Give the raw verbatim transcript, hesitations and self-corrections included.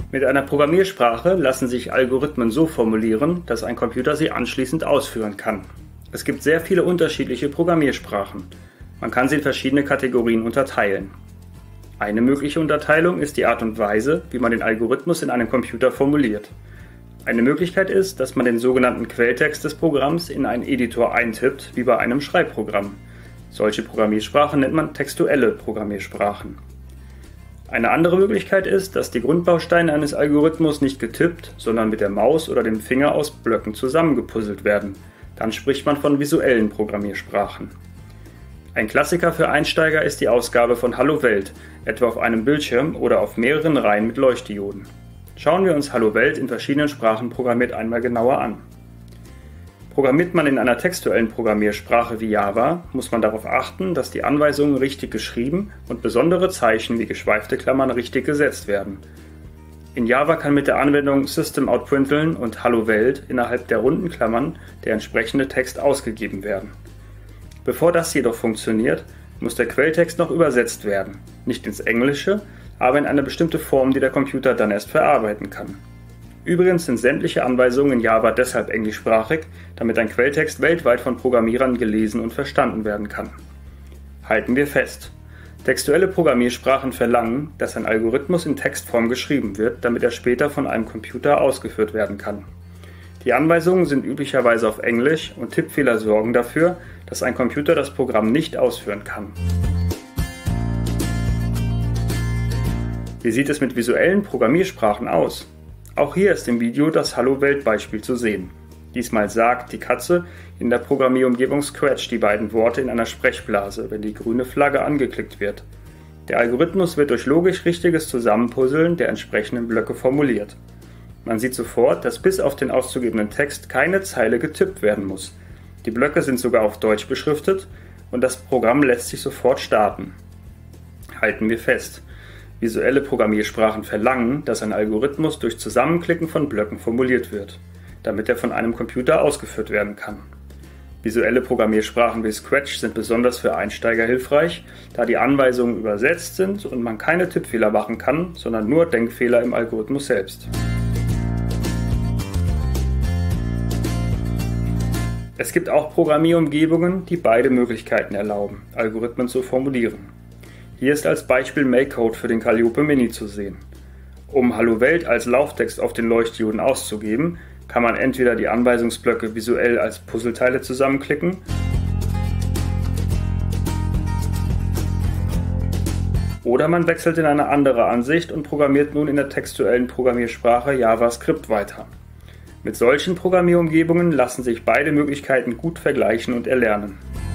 Mit einer Programmiersprache lassen sich Algorithmen so formulieren, dass ein Computer sie anschließend ausführen kann. Es gibt sehr viele unterschiedliche Programmiersprachen. Man kann sie in verschiedene Kategorien unterteilen. Eine mögliche Unterteilung ist die Art und Weise, wie man den Algorithmus in einem Computer formuliert. Eine Möglichkeit ist, dass man den sogenannten Quelltext des Programms in einen Editor eintippt, wie bei einem Schreibprogramm. Solche Programmiersprachen nennt man textuelle Programmiersprachen. Eine andere Möglichkeit ist, dass die Grundbausteine eines Algorithmus nicht getippt, sondern mit der Maus oder dem Finger aus Blöcken zusammengepuzzelt werden. Dann spricht man von visuellen Programmiersprachen. Ein Klassiker für Einsteiger ist die Ausgabe von Hallo Welt, etwa auf einem Bildschirm oder auf mehreren Reihen mit Leuchtdioden. Schauen wir uns Hallo Welt in verschiedenen Sprachen programmiert einmal genauer an. Programmiert man in einer textuellen Programmiersprache wie Java, muss man darauf achten, dass die Anweisungen richtig geschrieben und besondere Zeichen wie geschweifte Klammern richtig gesetzt werden. In Java kann mit der Anwendung System-out-println und Hallo Welt innerhalb der runden Klammern der entsprechende Text ausgegeben werden. Bevor das jedoch funktioniert, muss der Quelltext noch übersetzt werden, nicht ins Englische, aber in eine bestimmte Form, die der Computer dann erst verarbeiten kann. Übrigens sind sämtliche Anweisungen in Java deshalb englischsprachig, damit ein Quelltext weltweit von Programmierern gelesen und verstanden werden kann. Halten wir fest: Textuelle Programmiersprachen verlangen, dass ein Algorithmus in Textform geschrieben wird, damit er später von einem Computer ausgeführt werden kann. Die Anweisungen sind üblicherweise auf Englisch und Tippfehler sorgen dafür, dass ein Computer das Programm nicht ausführen kann. Wie sieht es mit visuellen Programmiersprachen aus? Auch hier ist im Video das Hallo-Welt-Beispiel zu sehen. Diesmal sagt die Katze in der Programmierumgebung Scratch die beiden Worte in einer Sprechblase, wenn die grüne Flagge angeklickt wird. Der Algorithmus wird durch logisch richtiges Zusammenpuzzeln der entsprechenden Blöcke formuliert. Man sieht sofort, dass bis auf den auszugebenden Text keine Zeile getippt werden muss. Die Blöcke sind sogar auf Deutsch beschriftet und das Programm lässt sich sofort starten. Halten wir fest: Visuelle Programmiersprachen verlangen, dass ein Algorithmus durch Zusammenklicken von Blöcken formuliert wird, damit er von einem Computer ausgeführt werden kann. Visuelle Programmiersprachen wie Scratch sind besonders für Einsteiger hilfreich, da die Anweisungen übersetzt sind und man keine Tippfehler machen kann, sondern nur Denkfehler im Algorithmus selbst. Es gibt auch Programmierumgebungen, die beide Möglichkeiten erlauben, Algorithmen zu formulieren. Hier ist als Beispiel MakeCode für den Calliope Mini zu sehen. Um Hallo Welt als Lauftext auf den Leuchtdioden auszugeben, kann man entweder die Anweisungsblöcke visuell als Puzzleteile zusammenklicken oder man wechselt in eine andere Ansicht und programmiert nun in der textuellen Programmiersprache JavaScript weiter. Mit solchen Programmierumgebungen lassen sich beide Möglichkeiten gut vergleichen und erlernen.